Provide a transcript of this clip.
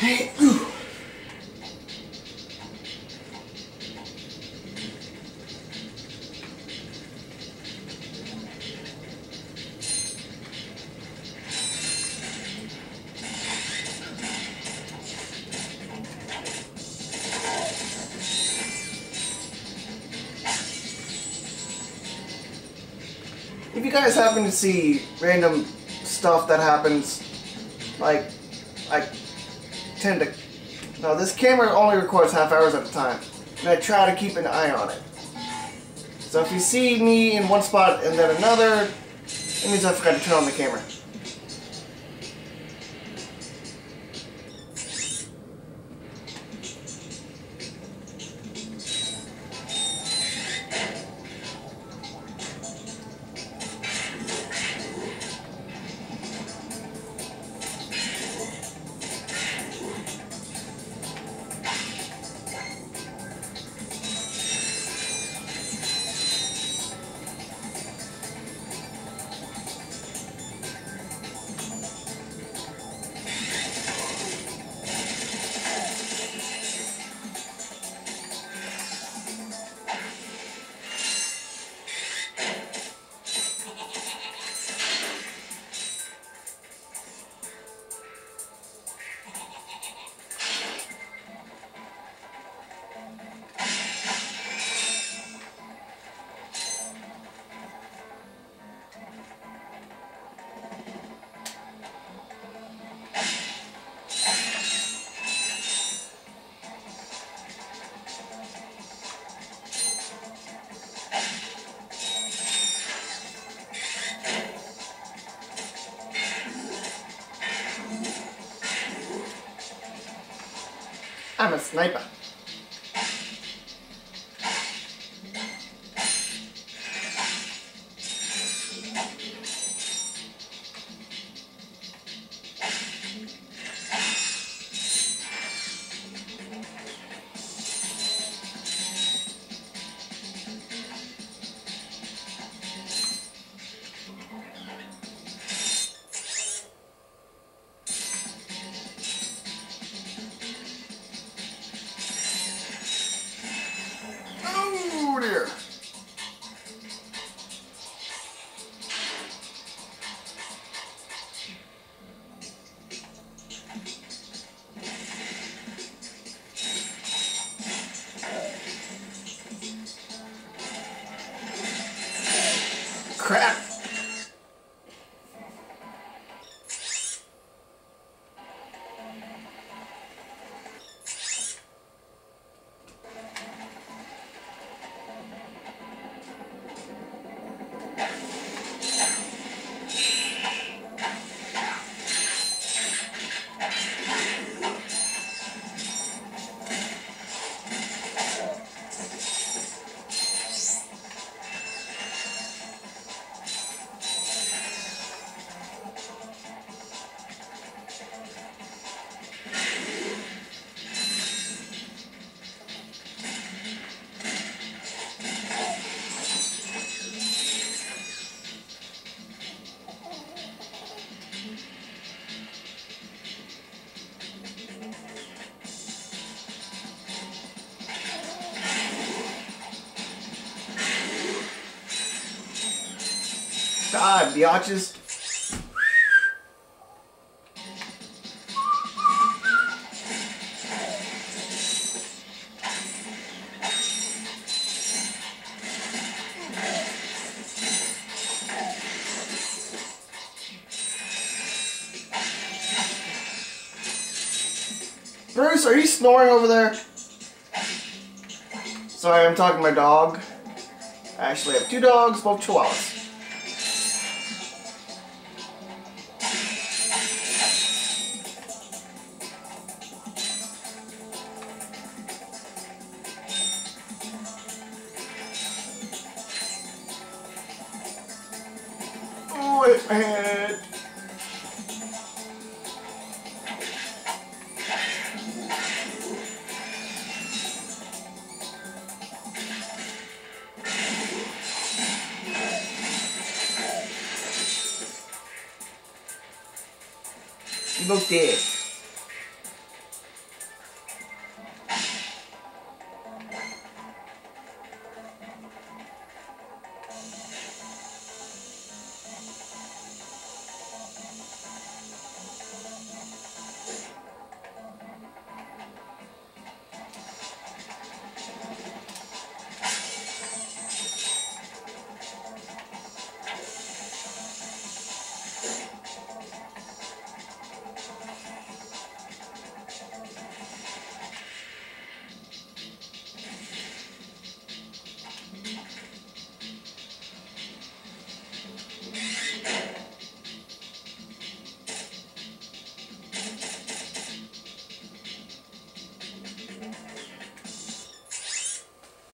If you guys happen to see random stuff that happens, like, I tend to... Now, this camera only records half hours at a time, and I try to keep an eye on it. So if you see me in one spot and then another, it means I forgot to turn on the camera. I'm a sniper. Oh dear. Crap. God, biatches. Bruce, are you snoring over there? Sorry, I'm talking to my dog. I actually have two dogs, both Chihuahuas. Oh, hit my head. You both dead.